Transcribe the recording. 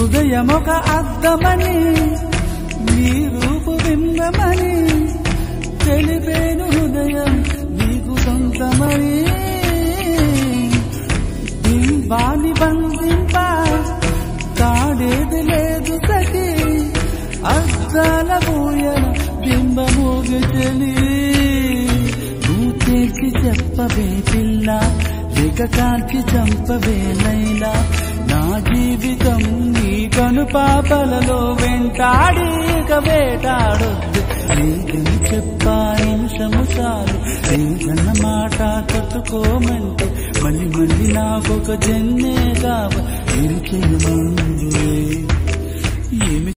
హృదయమొక అద్దమని నీ రూపు బింబమని తెలిపేను హృదయం నీకు సొంతమని బింబాని బంధింప కాడేది లేదు సఖి అద్దాల పూయన బింబమోగి చెలి నువ్వు తేల్చి చెప్పవే పిల్ల లేక కాల్చి చంపవే లైలా నా జీవితం నీ కనుపాపలలో వెంటాడి వేటాడొద్దు లేదని చెప్పా నిమిషము చాలు లేదన్న మాట తట్టుకోమంటే మళ్ళీ మళ్ళీ నాకొక జన్మే కావ ఏమి